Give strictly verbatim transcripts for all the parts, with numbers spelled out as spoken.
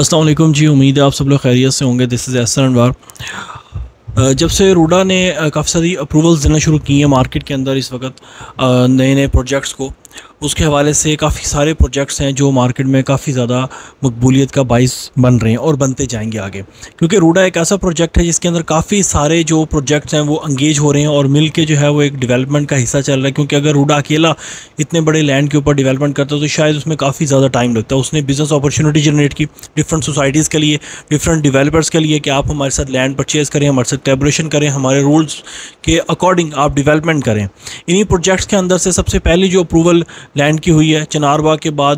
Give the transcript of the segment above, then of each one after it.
अस्सलाम वालेकुम जी, उम्मीद है आप सब लोग खैरियत से होंगे। दिस इज़ एहसान वार। जब से रूडा ने काफ़ी सारी अप्रूवल्स देना शुरू की हैं मार्केट के अंदर इस वक्त नए नए प्रोजेक्ट्स को, उसके हवाले से काफ़ी सारे प्रोजेक्ट्स हैं जो मार्केट में काफ़ी ज़्यादा मकबूलियत का बाइस बन रहे हैं और बनते जाएंगे आगे, क्योंकि रूडा एक ऐसा प्रोजेक्ट है जिसके अंदर काफ़ी सारे जो प्रोजेक्ट्स हैं वो अंगेज हो रहे हैं और मिल के जो है वो एक डेवलपमेंट का हिस्सा चल रहा है। क्योंकि अगर रूडा अकेला इतने बड़े लैंड के ऊपर डेवलपमेंट करता तो शायद उसमें काफ़ी ज़्यादा टाइम लगता है। उसने बिज़नेस अपॉर्चुनिटी जनरेट की डिफरेंट सोसाइटीज़ के लिए, डिफरेंट डेवलपर्स के लिए कि आप हमारे साथ लैंड परचेज़ करें, हमारे साथ कोलैबोरेशन करें, हमारे रूल्स के अकॉर्डिंग आप डेवलपमेंट करें। इन्हीं प्रोजेक्ट्स के अंदर से सबसे पहली जो अप्रूवल लैंड की हुई है चनारबाग के बाद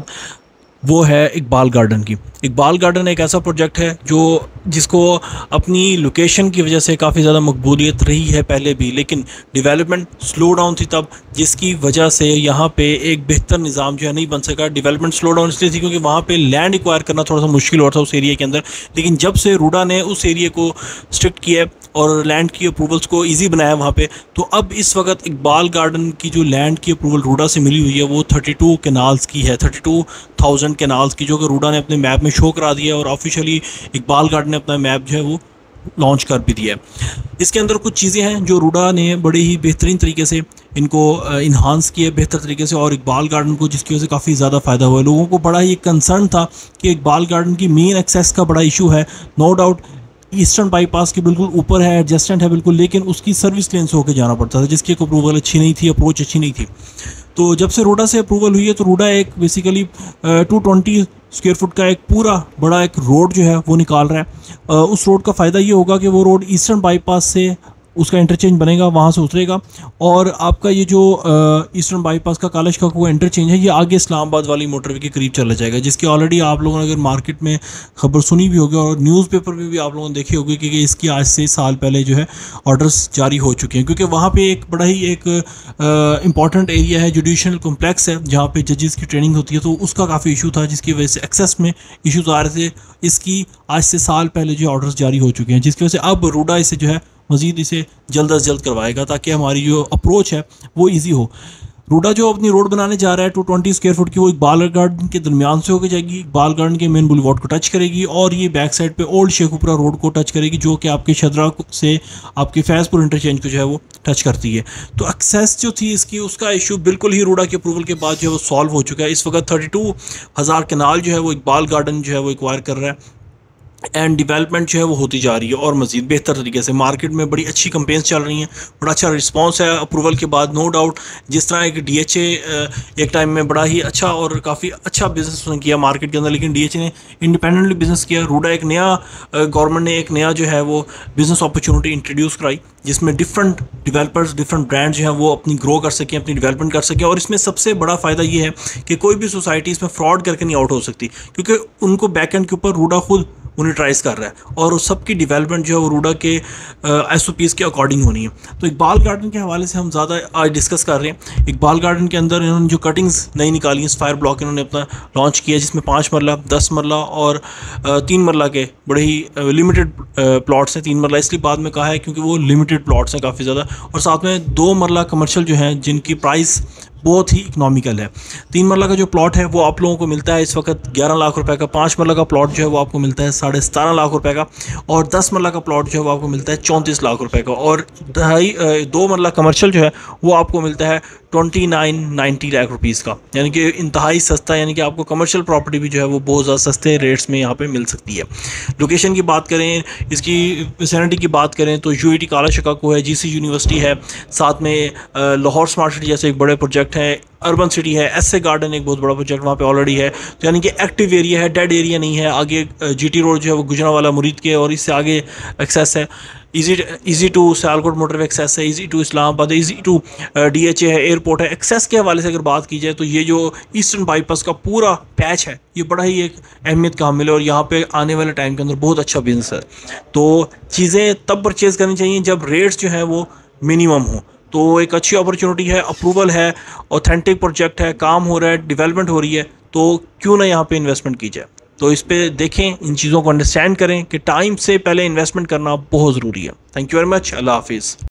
वो है इकबाल गार्डन की। इकबाल गार्डन एक ऐसा प्रोजेक्ट है जो जिसको अपनी लोकेशन की वजह से काफ़ी ज़्यादा मकबूलियत रही है पहले भी, लेकिन डेवलपमेंट स्लो डाउन थी तब, जिसकी वजह से यहाँ पे एक बेहतर निज़ाम जो है नहीं बन सका। डेवलपमेंट स्लो डाउन इसलिए थी क्योंकि वहाँ पे लैंड एक्वायर करना थोड़ा सा मुश्किल हो रहा था उस एरिया के अंदर। लेकिन जब से रूडा ने उस एरिया को स्ट्रिक्ट किया है और लैंड की अप्रूवल्स को ईजी बनाया वहाँ पे, तो अब इस वक्त इकबाल गार्डन की जो लैंड की अप्रूवल रूडा से मिली हुई है वो थर्टी टू कैनाल्स की है, थर्टी टू थाउजेंड कैनाल्स की, जो कि रूडा ने अपने मैप में शो करा दिया है और ऑफिशियली इकबाल गार्डन ने अपना मैप जो है वो लॉन्च कर भी दिया है। इसके अंदर कुछ चीज़ें हैं जो रूडा ने बड़े ही बेहतरीन तरीके से इनको इन्हांस किए बेहतर तरीके से, और इकबाल गार्डन को जिसकी वजह से काफ़ी ज़्यादा फ़ायदा हुआ है। लोगों को बड़ा ही कंसर्न था कि इकबाल गार्डन की मेन एक्सेस का बड़ा इशू है, नो डाउट ईस्टर्न बाईपास के बिल्कुल ऊपर है, एडजस्टेंट है बिल्कुल, लेकिन उसकी सर्विस लेन से होकर जाना पड़ता था जिसकी एक अप्रूवल अच्छी नहीं थी, अप्रोच अच्छी नहीं थी। तो जब से रूडा से अप्रूवल हुई है तो रूडा एक basically two twenty square foot का एक पूरा बड़ा एक रोड जो है वो निकाल रहा है। uh, उस रोड का फ़ायदा ये होगा कि वो रोड ईस्टर्न बाईपास से उसका इंटरचेंज बनेगा, वहाँ से उतरेगा, और आपका ये जो ईस्टर्न बाईपास का कालश का वो इंटरचेंज है ये आगे इस्लामाबाद वाली मोटरवे के करीब चला जाएगा, जिसकी ऑलरेडी आप लोगों ने अगर मार्केट में खबर सुनी भी होगी और न्यूज़पेपर में भी आप लोगों ने देखी होगी कि इसकी आज से साल पहले जो है ऑर्डर्स जारी हो चुके हैं। क्योंकि वहाँ पे एक बड़ा ही एक इंपॉर्टेंट एरिया है, जुडिशल कॉम्प्लेक्स है जहाँ पे जजेस की ट्रेनिंग होती है, तो उसका काफ़ी इशू था जिसकी वजह से एक्सेस में इशूज़ आ रहे थे। इसकी आज से साल पहले जो ऑर्डर्स जारी हो चुके हैं, जिसकी वजह से अब रूडा इसे जो है मज़ीद इसे जल्द अज जल्द करवाएगा ताकि हमारी जो अप्रोच है वो इजी हो। रूडा जो अपनी रोड बनाने जा रहा है टू ट्वेंटी स्क्वायर फुट की, वो इकबाल गार्डन के दरमियान से होकर जाएगी, इकबाल गार्डन के मेन बुलवार्ड को टच करेगी और ये बैक साइड पे ओल्ड शेखुपुरा रोड को टच करेगी, जो कि आपके शदरा से आपके फैज़पुर इंटरचेंज को जो है वो टच करती है। तो एक्सेस जो थी इसकी उसका इशू बिल्कुल ही रूडा के अप्रूवल के बाद जो है वो सॉल्व हो चुका है। इस वक्त थर्टी टू हज़ार कनाल जो है वो इकबाल गार्डन जो है वो एक्वायर कर रहा है एंड डेवलपमेंट जो है वो होती जा रही है और मज़ीद बेहतर तरीके से। मार्केट में बड़ी अच्छी कंपेन्स चल रही हैं, बड़ा अच्छा रिस्पांस है अप्रूवल के बाद, नो डाउट। जिस तरह एक डीएचए एक टाइम में बड़ा ही अच्छा और काफ़ी अच्छा बिज़नेस उसने किया मार्केट के अंदर, लेकिन डीएचए ने इंडिपेंडेंटली बिज़नेस किया। रूडा एक नया गवर्नमेंट ने एक नया जो है वो बिज़नेस अपॉर्चुनिटी इंट्रोड्यूस कराई जिसमें डिफरेंट डेवलपर्स, डिफरेंट ब्रांड जो हैं वो अपनी ग्रो कर सकें, अपनी डेवलपमेंट कर सकें। और इसमें सबसे बड़ा फ़ायदा ये है कि कोई भी सोसाइटी इसमें फ्रॉड करके नहीं आउट हो सकती, क्योंकि उनको बैक एंड के ऊपर रूडा खुद मोनिटराइज कर रहा है और उस सब की डेवलपमेंट जो है वो रूडा के एस ओ पीज़ के अकॉर्डिंग होनी है। तो इकबाल गार्डन के हवाले से हम ज़्यादा आज डिस्कस कर रहे हैं। इकबाल गार्डन के अंदर इन्होंने जो कटिंग्स नई निकाली हैं, फायर ब्लॉक इन्होंने अपना लॉन्च किया जिसमें पाँच मरला, दस मरला और तीन मरला के बड़े ही लिमिटेड प्लॉट्स हैं। तीन मरला इसलिए बाद में कहा है क्योंकि वो लिमिटेड प्लॉट्स हैं काफ़ी ज़्यादा, और साथ में दो मरला कमर्शियल जो हैं जिनकी प्राइस बहुत ही इकोनॉमिकल है। तीन मरला का जो प्लॉट है वो आप लोगों को मिलता है इस वक्त ग्यारह लाख रुपए का, पाँच मरला का प्लॉट जो है वो आपको मिलता है साढ़े सतारह लाख रुपए का, और दस मरला का प्लॉट जो है वो आपको मिलता है चौंतीस लाख रुपए का, और ढाई दो मरला कमर्शियल जो है वो आपको मिलता है twenty nine ninety lakh rupees का, यानी कि इंतहाई सस्ता, यानी कि आपको कमर्शियल प्रॉपर्टी भी जो है वो बहुत ज़्यादा सस्ते रेट्स में यहाँ पे मिल सकती है। लोकेशन की बात करें, इसकी विसिनिटी की बात करें तो यूईटी काला शिकागो है, जीसी यूनिवर्सिटी है, साथ में लाहौर स्मार्ट सिटी जैसे एक बड़े प्रोजेक्ट है, अर्बन सिटी है, एसए गार्डन एक बहुत बड़ा प्रोजेक्ट वहाँ पे ऑलरेडी है। तो यानी कि एक्टिव एरिया है, डेड एरिया नहीं है। आगे जीटी रोड जो है वो गुजरांवाला मुरीद के और इससे आगे एक्सेस है, easy easy to Sialkot motorway access है, easy to Islamabad, easy to DHA है, एयरपोर्ट है। एक्सेस के हवाले से अगर बात की जाए तो ये जो ईस्टर्न बाईपास का पूरा पैच है ये बड़ा ही एक अहमियत का हामिल है और यहाँ पे आने वाले टाइम के अंदर बहुत अच्छा बिजनेस है। तो चीज़ें तब परचेज़ करनी चाहिए जब रेट्स जो है वो मिनिमम हो। तो एक अच्छी अपॉर्चुनिटी है, अप्रूवल है, ऑथेंटिक प्रोजेक्ट है, काम हो रहा है, डेवलपमेंट हो रही है, तो क्यों ना यहाँ पे इन्वेस्टमेंट की जाए। तो इस पे देखें, इन चीज़ों को अंडरस्टैंड करें कि टाइम से पहले इन्वेस्टमेंट करना बहुत ज़रूरी है। Thank you very much. अल्लाह हाफिज़।